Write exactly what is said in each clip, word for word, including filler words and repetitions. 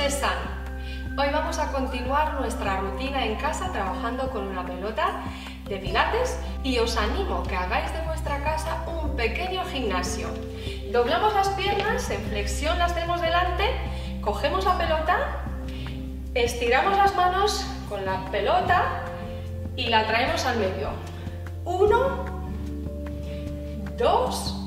es sano. Hoy vamos a continuar nuestra rutina en casa trabajando con una pelota de pilates y os animo que hagáis de vuestra casa un pequeño gimnasio. Doblamos las piernas, en flexión las tenemos delante, cogemos la pelota, estiramos las manos con la pelota y la traemos al medio. Uno, dos,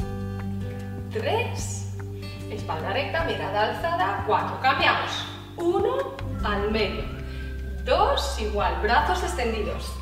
tres, espalda recta, mirada alzada, cuatro. Cambiamos. Uno al medio. Dos, igual, brazos extendidos.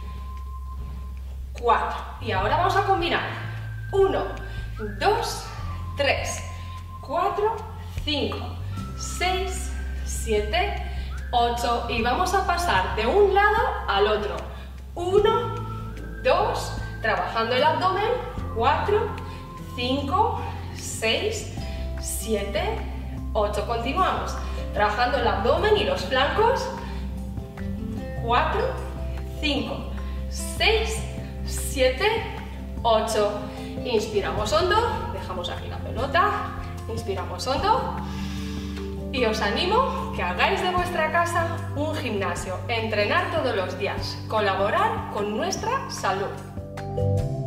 Cuatro. Y ahora vamos a combinar. Uno, dos, tres, cuatro, cinco, seis, siete, ocho. Y vamos a pasar de un lado al otro. Uno, dos, trabajando el abdomen. Cuatro, cinco, seis, siete, ocho. Continuamos. Trabajando el abdomen y los flancos. cuatro, cinco, seis, siete, ocho. Inspiramos hondo, dejamos aquí la pelota, inspiramos hondo y os animo que hagáis de vuestra casa un gimnasio, entrenar todos los días, colaborar con nuestra salud.